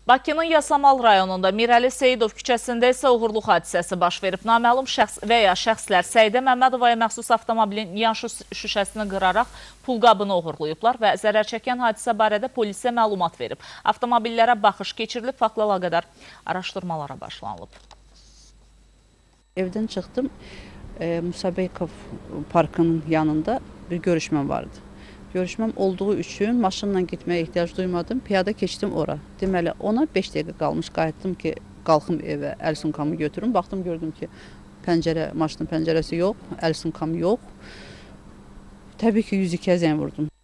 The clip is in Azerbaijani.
Bakının Yasamal rayonunda Mirəli Seyidov küçəsində isə uğurluq hadisəsi baş verib. Naməlum şəxs və ya şəxslər Səidə Məmmədovaya məxsus avtomobilin yan şüşəsini qıraraq pulqabını uğurlayıblar və zərər çəkən hadisə barədə polisə məlumat verib. Avtomobillərə baxış keçirilib, faktla əlaqədar araşdırmalara başlanılıb. Evdən çıxdım, Musa Beykov parkının yanında bir görüşməm vardı. Görüşməm olduğu üçün maşınla getməyə ehtiyac duymadım. Piyada keçdim ora. Deməli, ona 5 dəqiqə qalmış qayıtdım ki, qalxım evə, əl sumkamı götürüm. Baxdım, gördüm ki, maşının pəncərəsi yox, əl sumkamı yox. Təbii ki, 102-yə zəng vurdum.